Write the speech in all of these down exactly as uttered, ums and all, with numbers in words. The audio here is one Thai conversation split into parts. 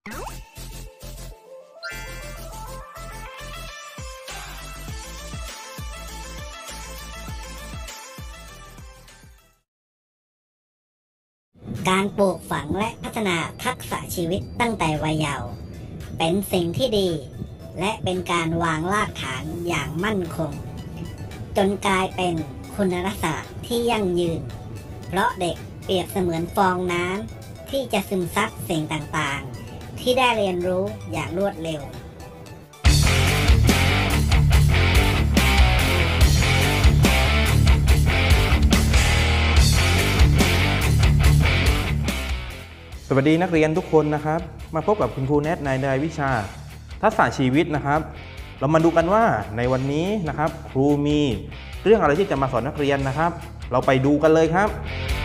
การปลูกฝังและพัฒนาทักษะชีวิตตั้งแต่วัยเยาว์เป็นสิ่งที่ดีและเป็นการวางรากฐานอย่างมั่นคงจนกลายเป็นคุณลักษณะที่ยั่งยืนเพราะเด็กเปรียบเสมือนฟองน้ำที่จะซึมซับสิ่งต่างๆที่ได้เรียนรู้อย่างรวดเร็วสวัสดีนักเรียนทุกคนนะครับมาพบกับคุณครูแนทในรายวิชาทักษะชีวิตนะครับเรามาดูกันว่าในวันนี้นะครับครูมีเรื่องอะไรที่จะมาสอนนักเรียนนะครับเราไปดูกันเลยครับ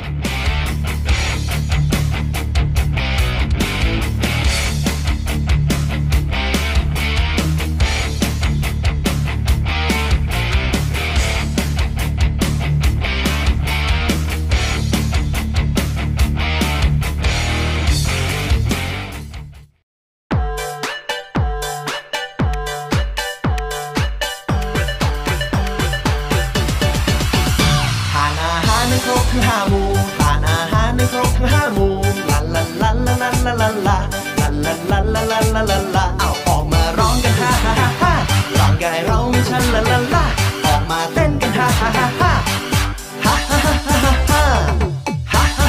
ครบทั้งห้าหมู่ทานอาหารในครบทั้งห้าหมู่ลาลาลาลาลาลาลาลาลาลาลาลาลาลาลาลาเอาออกมาร้องกันฮ่าฮ่าฮ่าฮ่าร่างกายเราไม่ชันลาลาลาออกมาเต้นกันฮ่าฮ่าฮ่าฮ่าฮ่าฮ่าฮ่าฮ่าฮ่าฮ่าฮ่าฮ่าฮ่าฮ่าฮ่าฮ่าฮ่า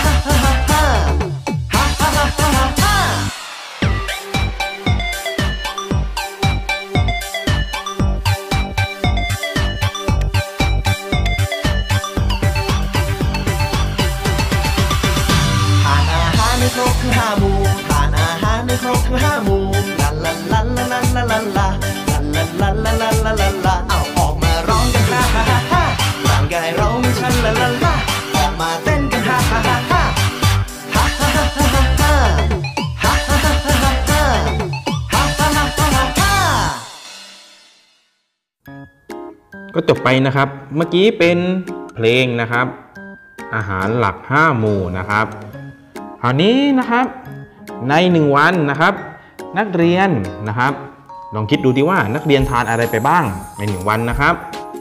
ฮ่าฮ่าครบทั้งห้าหมู่ทานอาหารในครบทั้งห้าหมู่ลาลาลาลาลาลาลาลาลาลาลาลาลาลาลาลาเอาออกมาร้องกันฮ่าฮ่าฮ่าฮ่าร่างกายเราไม่ชันลาลาลาออกมาเต้นกันฮ่าฮ่าฮ่าฮ่าฮ่าฮ่าฮ่าฮ่าฮ่าฮ่าฮ่าฮ่าฮ่าฮ่าฮ่าฮ่าฮ่าฮ่าฮ่าก็จบไปนะครับเมื่อกี้เป็นเพลงนะครับอาหารหลักห้าหมู่นะครับคราวนี้นะครับในหนึ่งวันนะครับนักเรียนนะครับลองคิดดูดีว่านักเรียนทานอะไรไปบ้างในหนึ่งวันนะครับ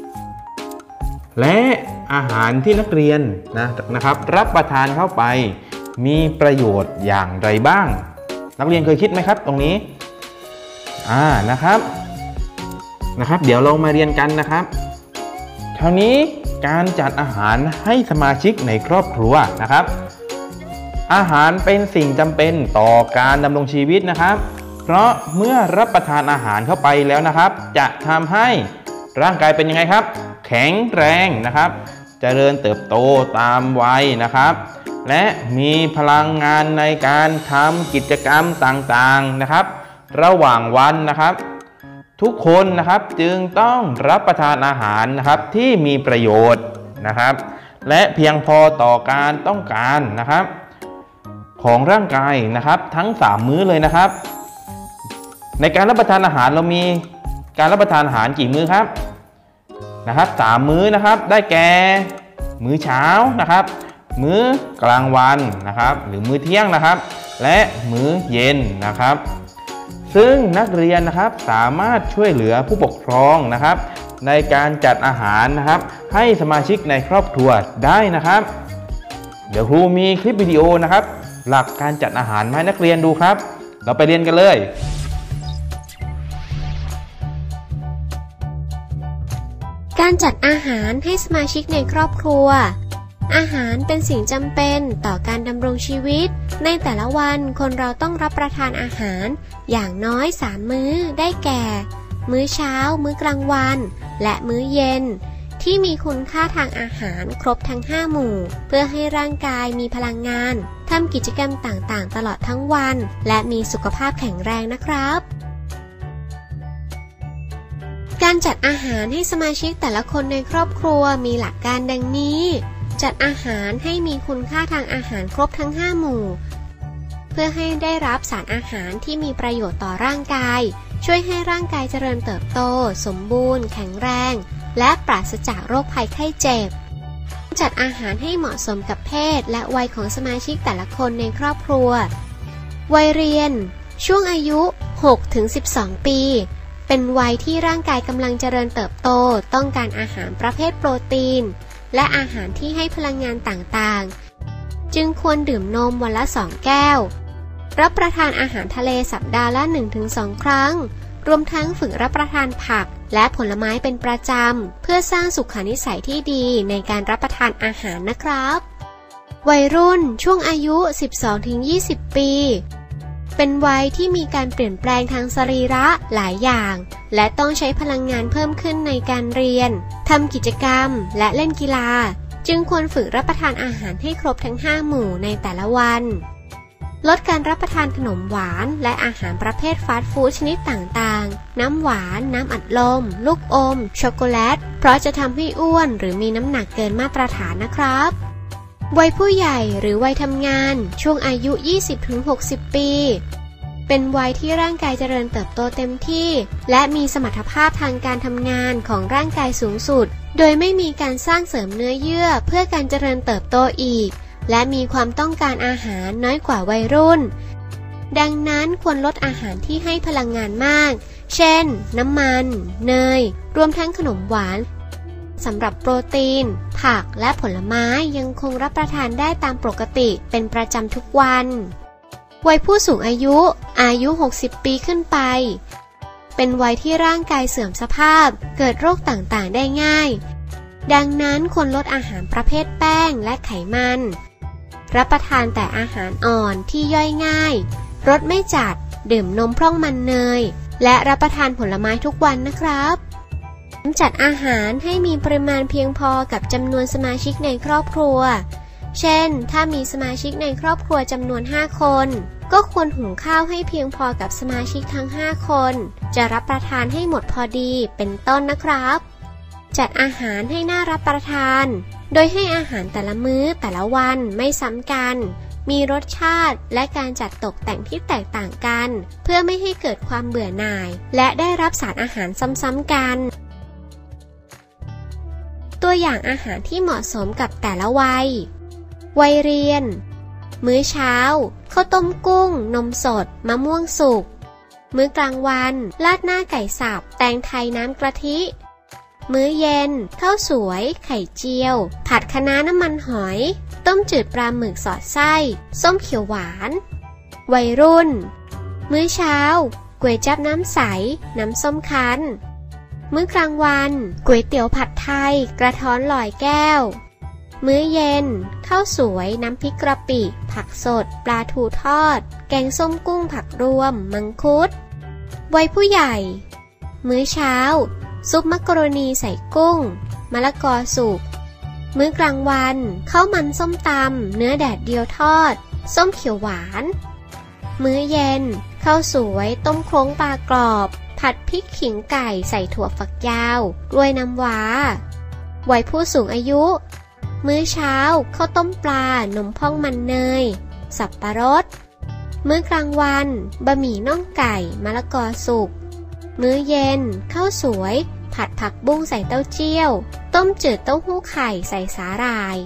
และอาหารที่นักเรียนนะนะครับรับประทานเข้าไปมีประโยชน์อย่างไรบ้างนักเรียนเคยคิดไหมครับตรงนี้อ่านะครับนะครับเดี๋ยวเรามาเรียนกันนะครับคราวนี้การจัดอาหารให้สมาชิกในครอบครัวนะครับอาหารเป็นสิ่งจำเป็นต่อการดำรงชีวิตนะครับเพราะเมื่อรับประทานอาหารเข้าไปแล้วนะครับจะทำให้ร่างกายเป็นยังไงครับแข็งแรงนะครับเจริญเติบโตตามวัยนะครับและมีพลังงานในการทำกิจกรรมต่างๆนะครับระหว่างวันนะครับทุกคนนะครับจึงต้องรับประทานอาหารนะครับที่มีประโยชน์นะครับและเพียงพอต่อการต้องการนะครับของร่างกายนะครับทั้งสามมื้อเลยนะครับในการรับประทานอาหารเรามีการรับประทานอาหารกี่มื้อครับนะครับสามมื้อนะครับได้แก่มื้อเช้านะครับมื้อกลางวันนะครับหรือมื้อเที่ยงนะครับและมื้อเย็นนะครับซึ่งนักเรียนนะครับสามารถช่วยเหลือผู้ปกครองนะครับในการจัดอาหารนะครับให้สมาชิกในครอบครัวได้นะครับเดี๋ยวครูมีคลิปวิดีโอนะครับหลักการจัดอาหารให้นักเรียนดูครับเราไปเรียนกันเลยการจัดอาหารให้สมาชิกในครอบครัวอาหารเป็นสิ่งจำเป็นต่อการดำรงชีวิตในแต่ละวันคนเราต้องรับประทานอาหารอย่างน้อยสามมื้อได้แก่มื้อเช้ามื้อกลางวันและมื้อเย็นที่มีคุณค่าทางอาหารครบทั้งห้าหมู่เพื่อให้ร่างกายมีพลังงานทำกิจกรรมต่างๆตลอดทั้งวันและมีสุขภาพแข็งแรงนะครับการจัดอาหารให้สมาชิกแต่ละคนในครอบครัวมีหลักการดังนี้จัดอาหารให้มีคุณค่าทางอาหารครบทั้งห้าหมู่เพื่อให้ได้รับสารอาหารที่มีประโยชน์ต่อร่างกายช่วยให้ร่างกายเจริญเติบโตสมบูรณ์แข็งแรงและปราศจากโรคภัยไข้เจ็บจัดอาหารให้เหมาะสมกับเพศและวัยของสมาชิกแต่ละคนในครอบครัววัยเรียนช่วงอายุ หกถึงสิบสอง ปี เป็นวัยที่ร่างกายกำลังเจริญเติบโตต้องการอาหารประเภทโปรตีนและอาหารที่ให้พลังงานต่างๆจึงควรดื่มนมวันละสองแก้วรับประทานอาหารทะเลสัปดาห์ละ หนึ่งถึงสอง ครั้งรวมทั้งฝึกรับประทานผักและผลไม้เป็นประจำเพื่อสร้างสุขนิสัยที่ดีในการรับประทานอาหารนะครับวัยรุ่นช่วงอายุ สิบสองถึงยี่สิบ ปีเป็นวัยที่มีการเปลี่ยนแปลงทางสรีระหลายอย่างและต้องใช้พลังงานเพิ่มขึ้นในการเรียนทำกิจกรรมและเล่นกีฬาจึงควรฝึกรับประทานอาหารให้ครบทั้งห้าหมู่ในแต่ละวันลดการรับประทานขนมหวานและอาหารประเภทฟาสต์ฟู้ดชนิดต่างๆน้ำหวานน้ำอัดลมลูกอมช็อกโกแลตเพราะจะทำให้อ้วนหรือมีน้ำหนักเกินมาตรฐานนะครับวัยผู้ใหญ่หรือวัยทำงานช่วงอายุ ยี่สิบถึงหกสิบ ปีเป็นวัยที่ร่างกายเจริญเติบโตเต็มที่และมีสมรรถภาพทางการทำงานของร่างกายสูงสุดโดยไม่มีการสร้างเสริมเนื้อเยื่อเพื่อการเจริญเติบโตอีกและมีความต้องการอาหารน้อยกว่าวัยรุ่นดังนั้นควรลดอาหารที่ให้พลังงานมากเช่นน้ำมันเนยรวมทั้งขนมหวานสำหรับโปรตีนผักและผลไม้ยังคงรับประทานได้ตามปกติเป็นประจำทุกวันวัยผู้สูงอายุอายุ หกสิบ ปีขึ้นไปเป็นวัยที่ร่างกายเสื่อมสภาพเกิดโรคต่างๆได้ง่ายดังนั้นควรลดอาหารประเภทแป้งและไขมันรับประทานแต่อาหารอ่อนที่ย่อยง่ายรสไม่จัดดื่มนมพร่องมันเนยและรับประทานผลไม้ทุกวันนะครับจัดอาหารให้มีปริมาณเพียงพอกับจำนวนสมาชิกในครอบครัวเช่นถ้ามีสมาชิกในครอบครัวจำนวนห้าคนก็ควรหุงข้าวให้เพียงพอกับสมาชิกทั้งห้าคนจะรับประทานให้หมดพอดีเป็นต้นนะครับจัดอาหารให้น่ารับประทานโดยให้อาหารแต่ละมื้อแต่ละวันไม่ซ้ำกันมีรสชาติและการจัดตกแต่งที่แตกต่างกันเพื่อไม่ให้เกิดความเบื่อหน่ายและได้รับสารอาหารซ้ำๆกันตัวอย่างอาหารที่เหมาะสมกับแต่ละวัยวัยเรียนมื้อเช้าข้าวต้มกุ้งนมสดมะม่วงสุกมื้อกลางวันราดหน้าไก่สับแตงไทยน้ำกะทิมื้อเย็นข้าวสวยไข่เจียวผัดคะน้าน้ำมันหอยต้มจืดปลาหมึกสอดไส้ส้มเขียวหวานวัยรุ่นมื้อเช้าก๋วยจั๊บน้ำใสน้ำส้มคั้นมื้อกลางวันก๋วยเตี๋ยวผัดไทยกระท้อนลอยแก้วมื้อเย็นข้าวสวยน้ำพริกกะปิผักสดปลาทูทอดแกงส้มกุ้งผักรวมมังคุดวัยผู้ใหญ่มื้อเช้าซุปมักกะโรนีใส่กุ้งมะละกอสุกมื้อกลางวันข้าวมันส้มตำเนื้อแดดเดียวทอดส้มเขียวหวานมื้อเย็นข้าวสวยต้มโครงปลากรอบผัดพริกขิงไก่ใส่ถั่วฝักยาวกล้วยน้ำว้าวัยผู้สูงอายุมื้อเช้าข้าวต้มปลานมพองมันเนยสับปะรดมื้อกลางวันบะหมี่น่องไก่มะละกอสุกมื้อเย็นข้าวสวยผัดผักบุ้งใส่เต้าเจี้ยวต้มจืดเต้าหู้ไข่ใส่สาหร่าย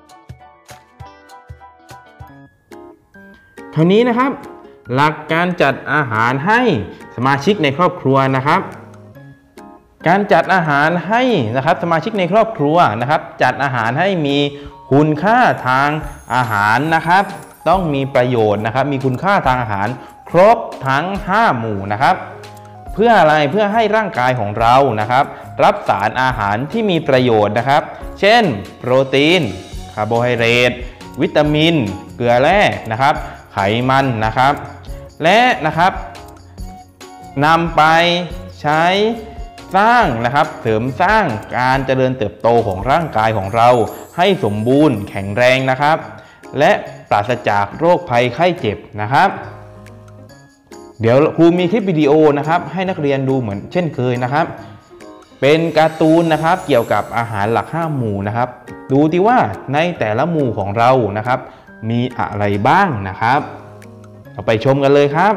เท่านี้นะครับหลักการจัดอาหารให้สมาชิกในครอบครัวนะครับการจัดอาหารให้นะครับสมาชิกในครอบครัวนะครับจัดอาหารให้มีคุณค่าทางอาหารนะครับต้องมีประโยชน์นะครับมีคุณค่าทางอาหารครบทั้งห้าหมู่นะครับเพื่ออะไรเพื่อให้ร่างกายของเรานะครับรับสารอาหารที่มีประโยชน์นะครับเช่นโปรตีนคาร์โบไฮเดรตวิตามินเกลือแร่นะครับไขมันนะครับและนะครับนำไปใช้สร้างนะครับเสริมสร้างการเจริญเติบโตของร่างกายของเราให้สมบูรณ์แข็งแรงนะครับและปราศจากโรคภัยไข้เจ็บนะครับเดี๋ยวครูมีคลิปวิดีโอนะครับให้นักเรียนดูเหมือนเช่นเคยนะครับเป็นการ์ตูนนะครับเกี่ยวกับอาหารหลักห้าหมู่นะครับดูที่ว่าในแต่ละหมู่ของเรานะครับมีอะไรบ้างนะครับเราไปชมกันเลยครับ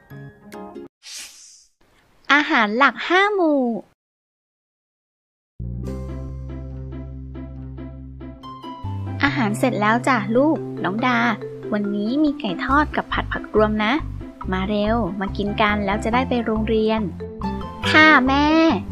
อาหารหลักห้าหมู่อาหารเสร็จแล้วจ้ะลูกน้องดาวันนี้มีไก่ทอดกับผัดผักรวมนะมาเร็วมากินกันแล้วจะได้ไปโรงเรียนค่ะแม่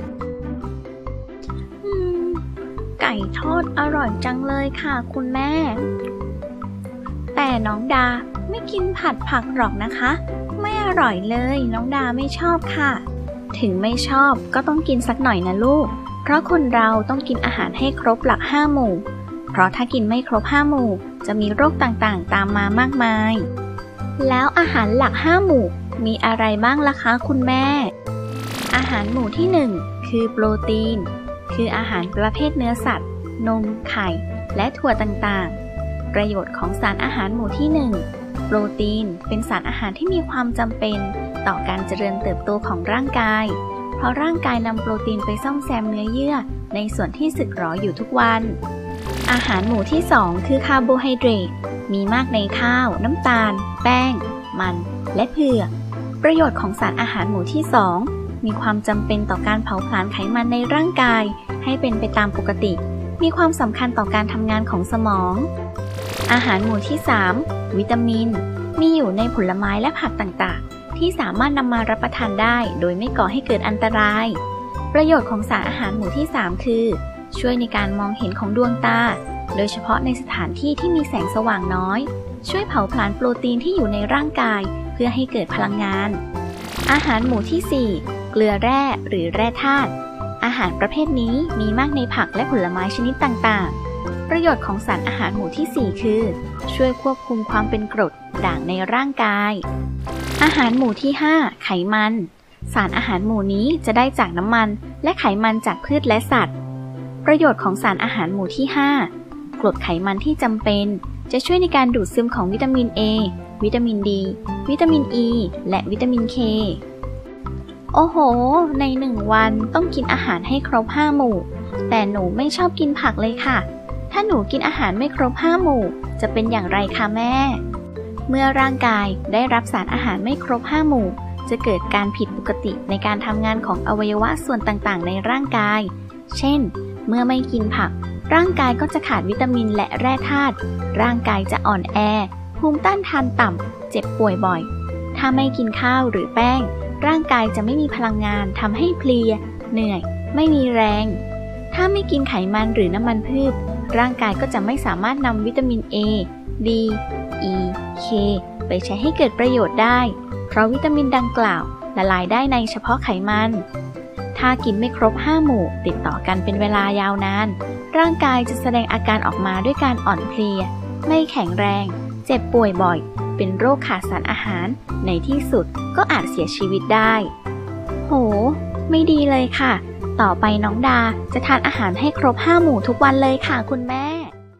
อืมไก่ทอดอร่อยจังเลยค่ะคุณแม่แต่น้องดาไม่กินผัดผักหรอกนะคะไม่อร่อยเลยน้องดาไม่ชอบค่ะถึงไม่ชอบก็ต้องกินสักหน่อยนะลูกเพราะคนเราต้องกินอาหารให้ครบหลักห้าหมู่เพราะถ้ากินไม่ครบห้าหมู่จะมีโรคต่างๆตามมามากมายแล้วอาหารหลักห้าหมู่มีอะไรบ้างล่ะคะคุณแม่อาหารหมู่ที่หนึ่งคือโปรตีนคืออาหารประเภทเนื้อสัตว์นมไข่และถั่วต่างๆประโยชน์ของสารอาหารหมู่ที่หนึ่งโปรตีนเป็นสารอาหารที่มีความจำเป็นต่อการเจริญเติบโตของร่างกายเพราะร่างกายนำโปรตีนไปซ่อมแซมเนื้อเยื่อในส่วนที่สึกหรออยู่ทุกวันอาหารหมู่ที่สองคือคาร์โบไฮเดรตมีมากในข้าวน้ำตาลแป้งมันและเผือกประโยชน์ของสารอาหารหมู่ที่สองมีความจำเป็นต่อการเผาผลาญไขมันในร่างกายให้เป็นไปตามปกติมีความสำคัญต่อการทำงานของสมองอาหารหมู่ที่สามวิตามินมีอยู่ในผลไม้และผักต่างๆที่สามารถนำมารับประทานได้โดยไม่ก่อให้เกิดอันตรายประโยชน์ของสารอาหารหมู่ที่สามคือช่วยในการมองเห็นของดวงตาโดยเฉพาะในสถานที่ที่มีแสงสว่างน้อยช่วยเผาผลาญโปรตีนที่อยู่ในร่างกายเพื่อให้เกิดพลังงานอาหารหมู่ที่สี่เกลือแร่หรือแร่ธาตุอาหารประเภทนี้มีมากในผักและผลไม้ชนิดต่างๆประโยชน์ของสารอาหารหมู่ที่สี่คือช่วยควบคุมความเป็นกรดด่างในร่างกายอาหารหมู่ที่ห้าไขมันสารอาหารหมู่นี้จะได้จากน้ำมันและไขมันจากพืชและสัตว์ประโยชน์ของสารอาหารหมู่ที่ห้ากรดไขมันที่จำเป็นจะช่วยในการดูดซึมของวิตามิน A วิตามิน ดี วิตามิน E และวิตามิน K โอ้โหในหนึ่งวันต้องกินอาหารให้ครบห้าหมู่แต่หนูไม่ชอบกินผักเลยค่ะถ้าหนูกินอาหารไม่ครบห้าหมู่จะเป็นอย่างไรคะแม่เมื่อร่างกายได้รับสารอาหารไม่ครบห้าหมู่จะเกิดการผิดปกติในการทำงานของอวัยวะส่วนต่างๆในร่างกายเช่นเมื่อไม่กินผักร่างกายก็จะขาดวิตามินและแร่ธาตุร่างกายจะอ่อนแอภูมิต้านทานต่ำเจ็บป่วยบ่อยถ้าไม่กินข้าวหรือแป้งร่างกายจะไม่มีพลังงานทำให้เพลียเหนื่อยไม่มีแรงถ้าไม่กินไขมันหรือน้ำมันพืชร่างกายก็จะไม่สามารถนำวิตามิน A D E K ไปใช้ให้เกิดประโยชน์ได้เพราะวิตามินดังกล่าวละลายได้ในเฉพาะไขมันถ้ากินไม่ครบห้าหมู่ติดต่อกันเป็นเวลายาวนานร่างกายจะแสดงอาการออกมาด้วยการอ่อนเพลียไม่แข็งแรงเจ็บป่วยบ่อยเป็นโรคขาดสารอาหารในที่สุดก็อาจเสียชีวิตได้โหไม่ดีเลยค่ะต่อไปน้องดาจะทานอาหารให้ครบห้าหมู่ทุกวันเลยค่ะคุณแม่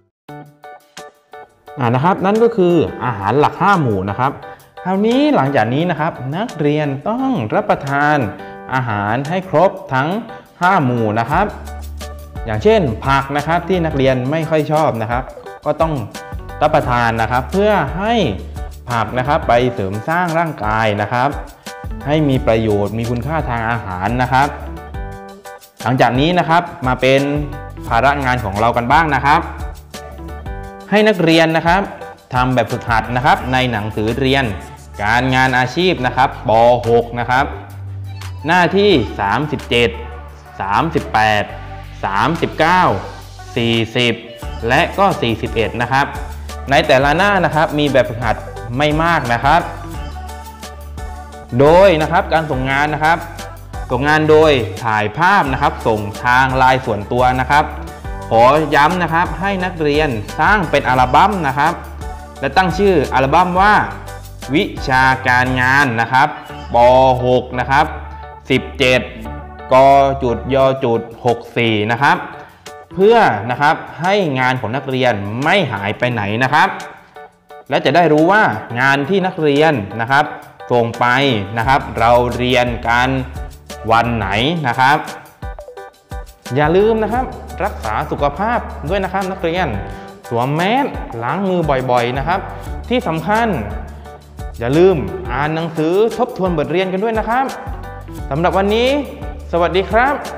อ่านะครับนั่นก็คืออาหารหลักห้าหมู่นะครับคราวนี้หลังจากนี้นะครับนักเรียนต้องรับประทานอาหารให้ครบทั้งห้าหมู่นะครับอย่างเช่นผักนะครับที่นักเรียนไม่ค่อยชอบนะครับก็ต้องรับประทานนะครับเพื่อให้ผักนะครับไปเสริมสร้างร่างกายนะครับให้มีประโยชน์มีคุณค่าทางอาหารนะครับหลังจากนี้นะครับมาเป็นภาระงานของเรากันบ้างนะครับให้นักเรียนนะครับทำแบบฝึกหัดนะครับในหนังสือเรียนการงานอาชีพนะครับป หก นะครับหน้าที่สามสิบเจ็ด สามสิบแปด สามสิบเก้า สี่สิบและก็สี่สิบเอ็ดนะครับในแต่ละหน้านะครับมีแบบฝึกหัดไม่มากนะครับโดยนะครับการส่งงานนะครับส่งงานโดยถ่ายภาพนะครับส่งทางไลน์ส่วนตัวนะครับขอย้ำนะครับให้นักเรียนสร้างเป็นอัลบั้มนะครับและตั้งชื่ออัลบั้มว่าวิชาการงานนะครับป หก นะครับสิบเจ็ดกจุดยจุดหกสี่นะครับเพื่อนะครับให้งานของนักเรียนไม่หายไปไหนนะครับและจะได้รู้ว่างานที่นักเรียนนะครับส่งไปนะครับเราเรียนกันวันไหนนะครับอย่าลืมนะครับรักษาสุขภาพด้วยนะครับนักเรียนสวมแมสล้างมือบ่อยๆนะครับที่สำคัญอย่าลืมอ่านหนังสือทบทวนบทเรียนกันด้วยนะครับสำหรับวันนี้สวัสดีครับ